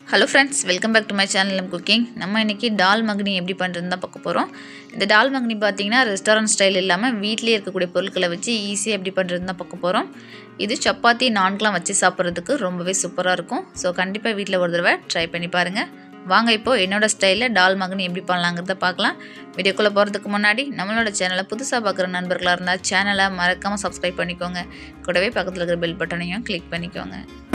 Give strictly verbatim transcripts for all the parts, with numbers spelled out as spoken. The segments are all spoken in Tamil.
Hello friends, welcome back to my channel M Cooking. நம்ம இன்னைக்கு டால் மக்னி எப்படி பண்றதுன்னு தான் பார்க்க போறோம். இந்த டால் மக்னி பாத்தீங்கன்னா ரெஸ்டாரன்ட் ஸ்டைல் இல்லாம வீட்லயே இருக்கக்கூடிய பொருட்களை வச்சு ஈஸியா எப்படி பண்றதுன்னு தான் பார்க்க போறோம். இது சப்பாத்தி நான்கலாம் வச்சு சாப்பிடுறதுக்கு ரொம்பவே சூப்பரா இருக்கும். சோ கண்டிப்பா வீட்ல ஒரு தடவை ட்ரை பண்ணி பாருங்க. வாங்க இப்போ என்னோட ஸ்டைல்ல டால் மக்னி எப்படி பண்ணலாம்ங்கறத பார்க்கலாம். வீடியோக்குள்ள போறதுக்கு முன்னாடி நம்மளோட சேனலை புதுசா பார்க்குற நண்பர்களா இருந்தா சேனலை மறக்காம Subscribe பண்ணிக்கோங்க. கூடவே பக்கத்துல இருக்கிற பெல் பட்டனையும் கிளிக் பண்ணிக்கோங்க.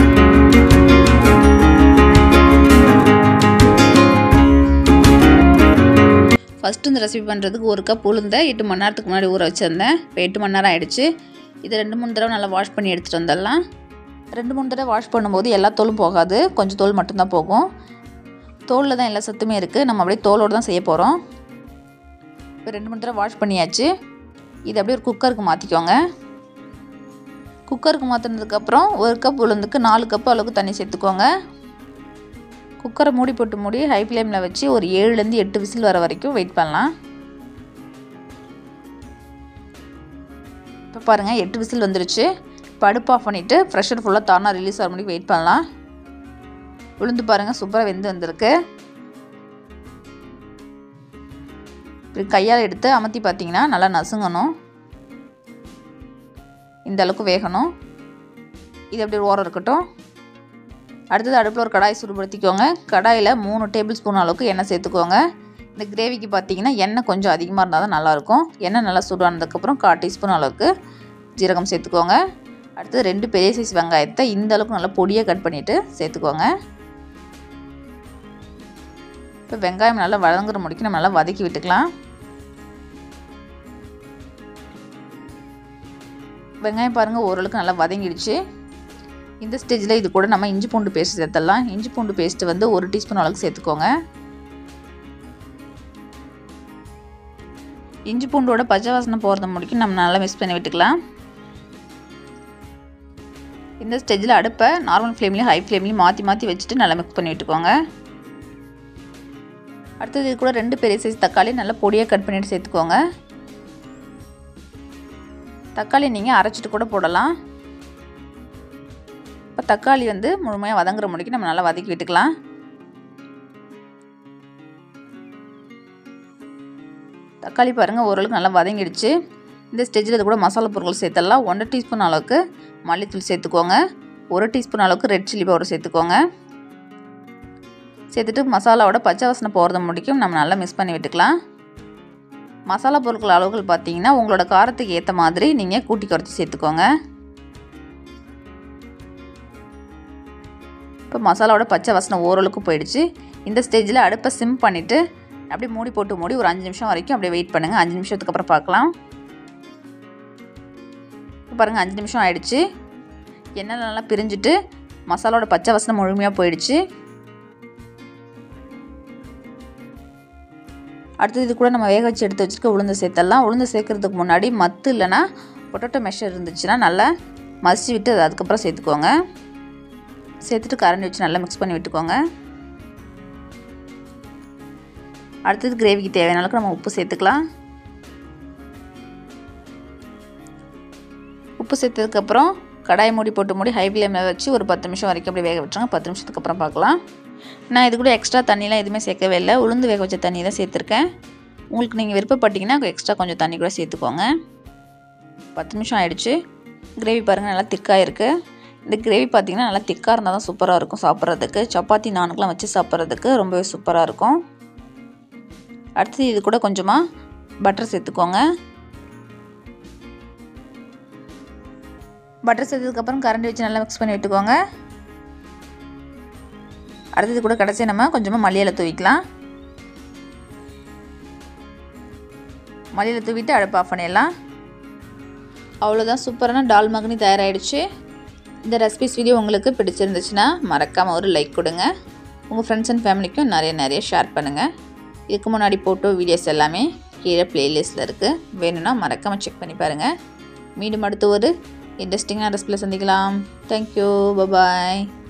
ஃபர்ஸ்ட் இந்த ரெசிபி பண்ணுறதுக்கு ஒரு கப் உளுந்தை எட்டு மணி நேரத்துக்கு முன்னாடி ஊற வச்சுருந்தேன். இப்போ எட்டு மணி நேரம் ஆகிடுச்சு. இதை ரெண்டு மூணு தடவை நல்லா வாஷ் பண்ணி எடுத்துகிட்டு வந்துடலாம். ரெண்டு மூணு தடவை வாஷ் பண்ணும்போது எல்லா தோலும் போகாது, கொஞ்சம் தோல் மட்டும்தான் போகும். தோலில் தான் எல்லா சத்துமே இருக்குது. நம்ம அப்படியே தோலோடு தான் செய்ய போகிறோம். இப்போ ரெண்டு மூணு தடவை வாஷ் பண்ணியாச்சு. இதை அப்படியே ஒரு குக்கருக்கு மாற்றிக்கோங்க. குக்கருக்கு மாற்றினதுக்கப்புறம் ஒரு கப் உளுந்துக்கு நாலு கப் அளவுக்கு தண்ணி சேர்த்துக்கோங்க. குக்கரை மூடி போட்டு மூடி ஹை ஃப்ளேமில் வச்சு ஒரு ஏழுலேருந்து எட்டு விசில் வர வரைக்கும் வெயிட் பண்ணலாம். இப்போ பாருங்கள் எட்டு விசில் வந்துருச்சு. இப்போ அடுப்பு ஆஃப் பண்ணிவிட்டு ப்ரெஷர் ஃபுல்லாக தானா ரிலீஸ் ஆகிற முடியும் வெயிட் பண்ணலாம். உளுந்து பாருங்கள் சூப்பராக வெந்து வந்திருக்கு. இப்படி கையால் எடுத்து அமர்த்தி பார்த்தீங்கன்னா நல்லா நசுங்கணும். இந்த அளவுக்கு வேகணும். இது அப்படி ஒரு ஓரம் இருக்கட்டும். அடுத்தது அடுப்பில் ஒரு கடாய் சூடுபடுத்திக்கோங்க. கடாயில் மூணு டேபிள் ஸ்பூன் அளவுக்கு எண்ணெய் சேர்த்துக்கோங்க. இந்த கிரேவிக்கு பார்த்தீங்கன்னா எண்ணெய் கொஞ்சம் அதிகமாக இருந்தால் தான் நல்லாயிருக்கும். எண்ணெய் நல்லா சூடானதுக்கப்புறம் கால் டீஸ்பூன் அளவுக்கு ஜீரகம் சேர்த்துக்கோங்க. அடுத்தது ரெண்டு பெரிய சைஸ் வெங்காயத்தை இந்த அளவுக்கு நல்லா பொடியாக கட் பண்ணிவிட்டு சேர்த்துக்கோங்க. இப்போ வெங்காயம் நல்லா வதங்குற முடிக்கு நம்ம நல்லா வதக்கி விட்டுக்கலாம். வெங்காயம் பாருங்கள் ஓரளவுக்கு நல்லா வதங்கிடுச்சு. இந்த ஸ்டேஜில் இது கூட நம்ம இஞ்சி பூண்டு பேஸ்ட் சேர்த்துடலாம். இஞ்சி பூண்டு பேஸ்ட்டு வந்து ஒரு டீஸ்பூன் அளவுக்கு சேர்த்துக்கோங்க. இஞ்சி பூண்டோட பச்சை வாசனை போகிறது முடிக்கும் நம்ம நல்லா மிக்ஸ் பண்ணி விட்டுக்கலாம். இந்த ஸ்டேஜில் அடுப்பை நார்மல் ஃப்ளேம்லேயும் ஹை ஃப்ளேம்லேயும் மாற்றி மாற்றி வச்சுட்டு நல்லா மிக்ஸ் பண்ணி விட்டுக்கோங்க. அடுத்தது இது கூட ரெண்டு பெரிய சைஸ் தக்காளி நல்லா பொடியாக கட் பண்ணிவிட்டு சேர்த்துக்கோங்க. தக்காளி நீங்கள் அரைச்சிட்டு கூட போடலாம். இப்போ தக்காளி வந்து முழுமையாக வதங்குற முடிக்கு நம்ம நல்லா வதக்கி விட்டுக்கலாம். தக்காளி பாருங்கள் ஓரளவுக்கு நல்லா வதங்கிடுச்சு. இந்த ஸ்டேஜில் இது கூட மசாலா பொருட்கள் சேர்த்துடலாம். ஒன்றரை டீஸ்பூன் அளவுக்கு மல்லித்தூள் சேர்த்துக்கோங்க. ஒரு டீஸ்பூன் அளவுக்கு ரெட் சில்லி பவுடர் சேர்த்துக்கோங்க. சேர்த்துட்டு மசாலாவோட பச்சை வாசனை போகிறது முடிக்கும் நம்ம நல்லா மிக்ஸ் பண்ணி விட்டுக்கலாம். மசாலா பொருட்கள் அளவுகள் பார்த்தீங்கன்னா உங்களோட காரத்துக்கு ஏற்ற மாதிரி நீங்கள் கூட்டி குறைச்சி சேர்த்துக்கோங்க. இப்போ மசாலாவோட பச்சை வாசனை ஓரளவுக்கு போயிடுச்சு. இந்த ஸ்டேஜில் அடுப்பை சிம் பண்ணிவிட்டு அப்படியே மூடி போட்டு மூடி ஒரு அஞ்சு நிமிஷம் வரைக்கும் அப்படியே வெயிட் பண்ணுங்கள். அஞ்சு நிமிஷத்துக்கு அப்புறம் பார்க்கலாம். இப்போ பாருங்கள் அஞ்சு நிமிஷம் ஆயிடுச்சு. எண்ணெய் நல்லா பிரிஞ்சுட்டு மசாலாவோட பச்சை வாசனை முழுமையாக போயிடுச்சு. அடுத்தது இது கூட நம்ம வேக வச்சு எடுத்து வச்சுருக்க உளுந்து சேர்த்துடலாம். உளுந்து சேர்க்குறதுக்கு முன்னாடி மத்து இல்லைனா பொட்டேட்டோ மெஷர் இருந்துச்சுன்னா நல்லா மசிச்சு விட்டு அது அதுக்கப்புறம் சேர்த்துக்கோங்க. சேர்த்துட்டு கரண்டி வச்சு நல்லா மிக்ஸ் பண்ணி விட்டுக்கோங்க. அடுத்தது கிரேவிக்கு தேவையான அளவுக்கு நம்ம உப்பு சேர்த்துக்கலாம். உப்பு சேர்த்ததுக்கப்புறம் கடாய் மூடி போட்டு மூடி ஹை ஃப்ளேமில் வச்சு ஒரு பத்து நிமிஷம் வரைக்கும் அப்படியே வேக விட்டுருங்க. பத்து நிமிஷத்துக்கு அப்புறம் பார்க்கலாம். நான் இது கூட எக்ஸ்ட்ரா தண்ணிலாம் எதுவுமே சேர்க்கவே இல்லை. உளுந்து வேக வச்ச தண்ணி தான் சேர்த்துருக்கேன். உங்களுக்கு நீங்கள் விருப்பப்பட்டீங்கன்னா எக்ஸ்ட்ரா கொஞ்சம் தண்ணி கூட சேர்த்துக்கோங்க. பத்து நிமிஷம் ஆகிடுச்சு. கிரேவி பாருங்கள் நல்லா திக்காக இருக்குது. இந்த கிரேவி பார்த்திங்கன்னா நல்லா திக்காக இருந்தால் தான் சூப்பராக இருக்கும் சாப்பிட்றதுக்கு. சப்பாத்தி நானுக்கெலாம் வச்சு சாப்பிட்றதுக்கு ரொம்பவே சூப்பராக இருக்கும். அடுத்தது இது கூட கொஞ்சமாக பட்டர் சேர்த்துக்கோங்க. பட்டர் சேர்த்ததுக்கப்புறம் கரண்டி வச்சு நல்லா மிக்ஸ் பண்ணி விட்டுக்கோங்க. அடுத்தது கூட கடைசி நம்ம கொஞ்சமாக மல்லியில தூவிக்கலாம். மல்லியில தூவிட்டு அடுப்பு ஆஃப் பண்ணிடலாம். அவ்வளோதான், சூப்பரான டால் மக்னி தயாராகிடுச்சு. இந்த ரெசிபிஸ் வீடியோ உங்களுக்கு பிடிச்சிருந்துச்சுன்னா மறக்காமல் ஒரு லைக் கொடுங்க. உங்கள் ஃப்ரெண்ட்ஸ் அண்ட் ஃபேமிலிக்கும் நிறைய நிறைய ஷேர் பண்ணுங்கள். இதுக்கு முன்னாடி போட்டோ வீடியோஸ் எல்லாமே கீழே ப்ளேலிஸ்ட்டில் இருக்குது. வேணும்னா மறக்காமல் செக் பண்ணி பாருங்கள். மீண்டும் அடுத்து ஒரு இன்ட்ரெஸ்டிங்கான ரெசிபியில் சந்திக்கலாம். Thank you, bye bye.